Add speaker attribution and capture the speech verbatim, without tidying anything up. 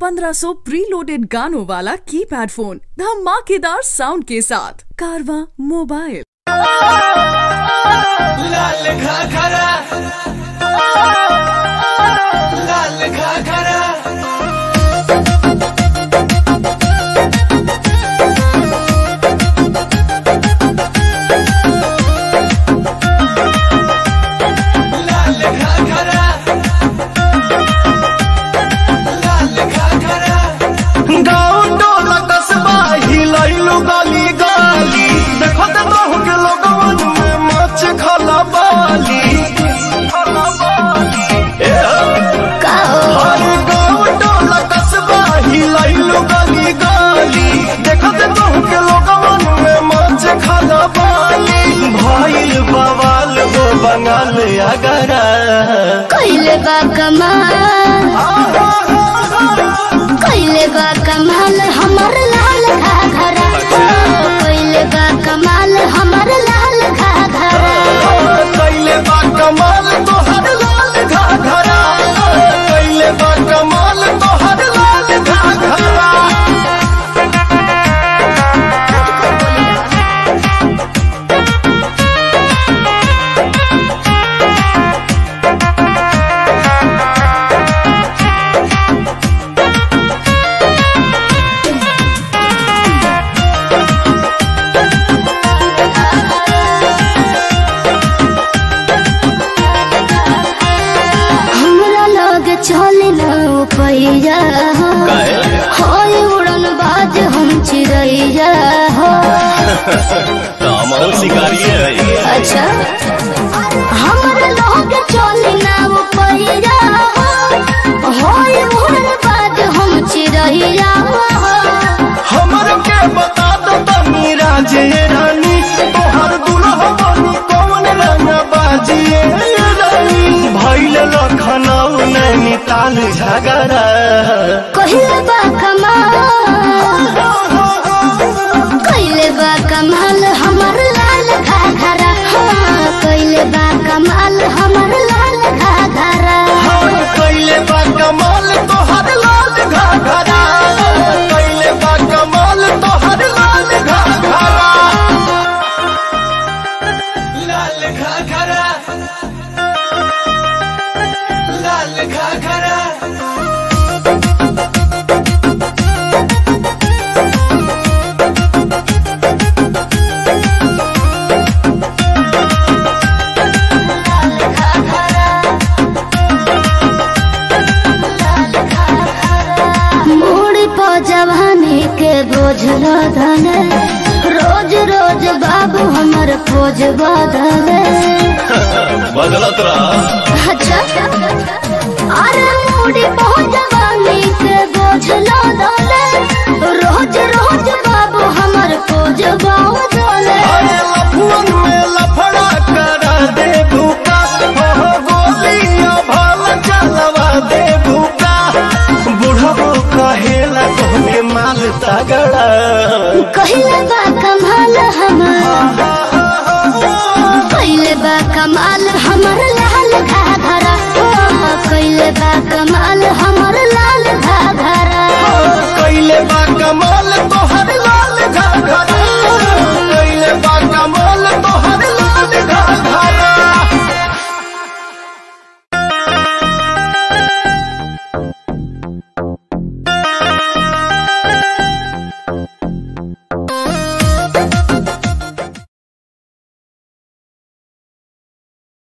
Speaker 1: पंद्रह सौ प्रीलोडेड गानों वाला कीपैड फोन धमाकेदार साउंड के साथ कारवा मोबाइल।
Speaker 2: लाल घाघरा लाल घाघरा बंगाल अगरा
Speaker 3: कइले बा कमाल कइले बा कमाल हमर लाल घाघरा कइले बा कमाल हमर लाल घाघरा
Speaker 2: कइले बा कमाल तोहर लाल घाघरा कइले बा कमाल तोहर लाल घाघरा।
Speaker 3: पैया होय उड़न बाज हम चिड़ैया हो
Speaker 2: शिकारी है।
Speaker 3: अच्छा हमरा लोग चली ना पैया होय उड़न बाज हम चिड़ैया हो
Speaker 2: हमर के बता दो तनी राजे रानी तोहर दुल्हा बनी कौन रंग बाजिए रानी भइल लखनऊ नैनीताल झगड़ा
Speaker 3: कइले बा कमाल कइले बा कमाल हमर लाल घाघरा कइले बा कमाल हमर लाल घाघरा
Speaker 2: कइले बा कमाल तोहर लाल घाघरा कइले बा कमाल तोहर लाल घाघरा। लाल घाघरा लाल घाघरा
Speaker 3: जवानी के बोझ लदले रोज रोज बाबू हमर खोज बदले
Speaker 2: बदलत रहा।
Speaker 3: अच्छा अरे मूडी बहुत जवानी के बोझ लदले रोज रोज बाबू हमर खोज बदले
Speaker 2: अरे लफुअन में लफड़ा करा दे भूका हो गोलियां भाल चलवा दे भूका बुढ़बो कहेला तोहके माल तगड़ा
Speaker 3: कइले बा कमाल हमर कइले बा कमाल हमर लाल घाघरा कइले बा कमाल हमर लाल